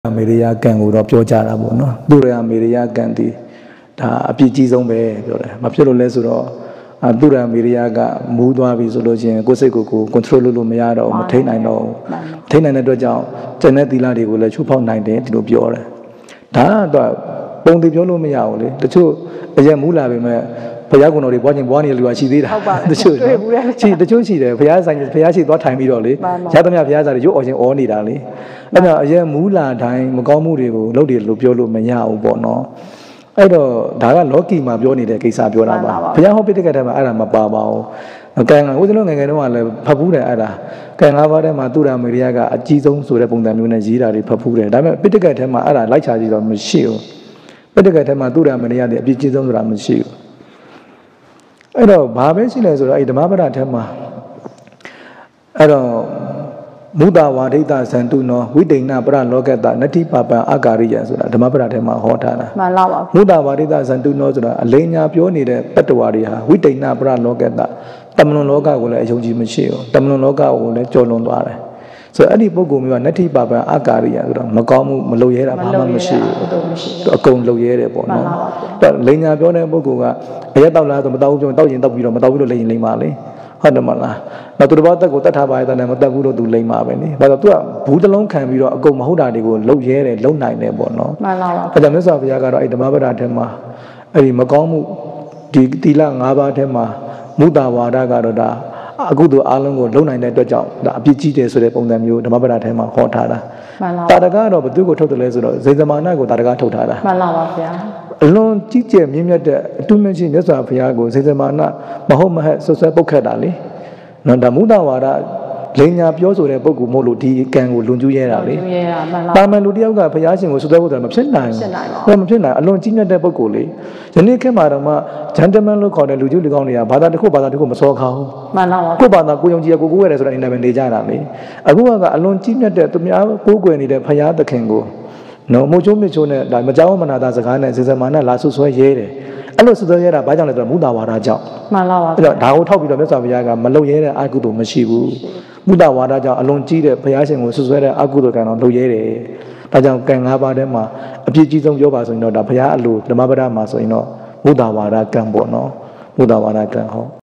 မေရိယာကန်ကိုတော့ပြောကြတာပေါ့နော်သူရမေရိယာကန်ဒီဒါအပြည့်ကြီးဆုံးပဲပြောတယ်မဖြစ်လို့လဲဆိုတော့သူရမေရိယာကမူးသွားပြီဆိုလို့ချင်းကိုယ်စိတ်ကို control လုပ်လို့မရတော့မထိန်နိုင်တော့ထိန်နိုင်တဲ့အတွက်ကြောင့်ကျန်တဲ့သီလတွေကိုလည်းချုပ်ဖောက်နိုင်တယ်ဒီလိုပြောတယ်ဒါကတော့ပုံတည်ပြောလို့မရဘူးလေတချို့အရက်မူးလာပေမဲ့ဘုရားကုံတော်တွေပွားခြင်းပွားနေလူကရှိသေးတာတချို့ရှိတယ်ဘုရားဆိုင်ဘုရားရှိသွားထိုင်ပြီးတော့လေရသမျှဘုရားစာတွေရုပ်အော်ခြင်းအော်နေတာလေအဲ့တော့အရင်မူးလာတိုင်းမကောင်းမှုတွေကိုလုပ်တယ်လို့ပြောလို့မရဘူးပေါ့နော်အဲ့တော့ဒါကလောကီမှာပြောနေတဲ့ကိစ္စပြောတာပါဘုရားဟောပိဋကတ်ထဲမှာအဲ့ဒါမပါပါဘူးကံဦးဇင်းတို့ငယ်ငယ်တုန်းကလည်းဖတ်ဖူးတယ်အဲ့ဒါကံ၅ပါးထဲမှာသူရမေရိယကအကြီးဆုံးဆိုတဲ့ပုံစံမျိုးနဲ့ရေးတာတွေဖတ်ဖူးတယ်ဒါပေမဲ့ပိဋကတ်ထဲမှာအဲ့ဒါလိုက်ချကြည့်တော့မရှိဘူးပိဋကတ်ထဲမှာသူရမေရိယတဲ့အပြည့်ကြီးဆုံးဆိုတာမရှိဘူးအဲ့တော့ဘာပဲရှိလဲဆိုတော့အဲ့ဓမ္မပဒထဲမှာအဲ့တော့မုဒ္ဒဝါဒိတသံတုနောဝိတိဏပရလောကတနတ္တိပပံအာကာရိယဆိုတာဓမ္မပဒထဲမှာဟောထားတာမှန်လားပါမုဒ္ဒဝါဒိတသံတုနောဆိုတာအလိညာပြောနေတဲ့တတ္တဝါတွေဟာဝိတိဏပရလောကတတမလွန်လောကကိုလည်းအယုံကြည်မရှိဘူးတမလွန်လောကကိုလည်းကျော်လွန်သွားတယ်ဆိုတော့အဲ့ဒီပုဂ္ဂိုလ်မျိုးကနတ္တိပပံအာကာရိယဆိုတော့မကောင်းမှုမလုပ်ရဲတာဘာမှမရှိဘူးအကုန်လုပ်ရဲတယ်ပေါ့နော်တော့လိညာပြောတဲ့ပုဂ္ဂိုလ်ကအရက်တောက်လားဆိုမတောက်ဘူးပြောတောက်ရင်တောက်ပြီးတော့မတောက်ဘူးလို့လိန်လိန်ပါလေဟုတ်တယ်မလားနောက်သူတစ်ပါးတက်ကိုတတ်ထားပါရဲ့တည်းမတက်ဘူးလို့သူလိမ့်ပါပဲနိဒါဆိုသူကဘူးတစ်လုံးခံပြီးတော့အကုန်မဟုတ်တာတွေကိုလှုပ်ရဲတယ်လှုပ်နိုင်တယ်ပေါ့နော်မှန်ပါပါအဲ့ဒါမြတ်စွာဘုရားကတော့အဲ့ဓမ္မပဒထဲမှာအဲ့ဒီမကောင်းမှုဒီသီလ၅ပါးထဲမှာမုဒ္ဒဝါဒကတော့ဒါအခုတို့အားလုံးကိုလုံနိုင်တဲ့အတွက်ကြောင့်ဒါအပြစ်ကြီးတယ်ဆိုတဲ့ပုံစံမျိုးဓမ္မပဒထဲမှာဟောထားတာမှန်ပါတာတကတော့ဘသူကိုထုတ်တယ်လဲဆိုတော့ဇေဇမာနကိုတာတကထုတ်ထားတာမှန်ပါပါဗျာအလွန်ကြီးကျယ်မြင့်မြတ်တဲ့အတုမရှိမြတ်စွာဘုရားကိုဇေဇမာနမဟုတ်မဟဲ့ဆွဆွဲပုတ်ခတ်တာလေနော်ဒါမုဒ္ဒဝါဒလိညာပြောဆိုတဲ့ပုဂ္ဂိုလ်မို့လို့ဒီကံကိုလွန်ကျူးရဲတာလေတာမန်လူတယောက်ကဘုရားရှင်ကိုဆွဆွဲဖို့တယ်မဖြစ်နိုင်ဘူးမဖြစ်နိုင်အလွန်ကြီးမြတ်တဲ့ပုဂ္ဂိုလ်လေယနေ့ခေတ်မှာတော့မှဂျန်တမန်လို့ခေါ်တဲ့လူကြီးလူကောင်းတွေကဘာသာတစ်ခုမစောခေါင်းမှန်ပါပါကိုဘာသာကိုယုံကြည်ရကိုကိုးရတယ်ဆိုတဲ့အင်တာနက်နေကြတာလေအခုကအလွန်ကြီးမြတ်တဲ့သူများကိုးကွယ်နေတဲ့ဘုရားသခင်ကိုနော်မိုးချိုးမြချိုးနဲ့ဒါမကြောက်မနာတာစကားနဲ့စေစမာနဲ့လာဆွဆွဲရဲတယ်အဲ့လိုဆွဆွဲရဲတာဘာကြောင့်လဲဆိုတော့မုဒ္ဒဝါဒကြောင့်မှန်ပါပါအဲ့တော့ဒါကိုထောက်ပြီးတော့မြတ်စွာဘုရားကမလုပ်ရဲတဲ့အကုသိုလ်မရှိဘူးမုဒ္ဒဝါဒကြောင့်အလွန်ကြီးတဲ့ဘုရားရှင်ကိုဆွဆွဲတဲ့အကုသိုလ်ကံတော့လုပ်ရဲတယ်ဒါကြောင့်ကံ၅ပါးထဲမှာအပြည့်ကြီးဆုံးပြောပါဆိုရင်တော့ဒါဘုရားအလိုဓမ္မပဒမှာဆိုရင်တော့မုဒ္ဒဝါဒကံပေါ့နော်မုဒ္ဒဝါဒကံဟော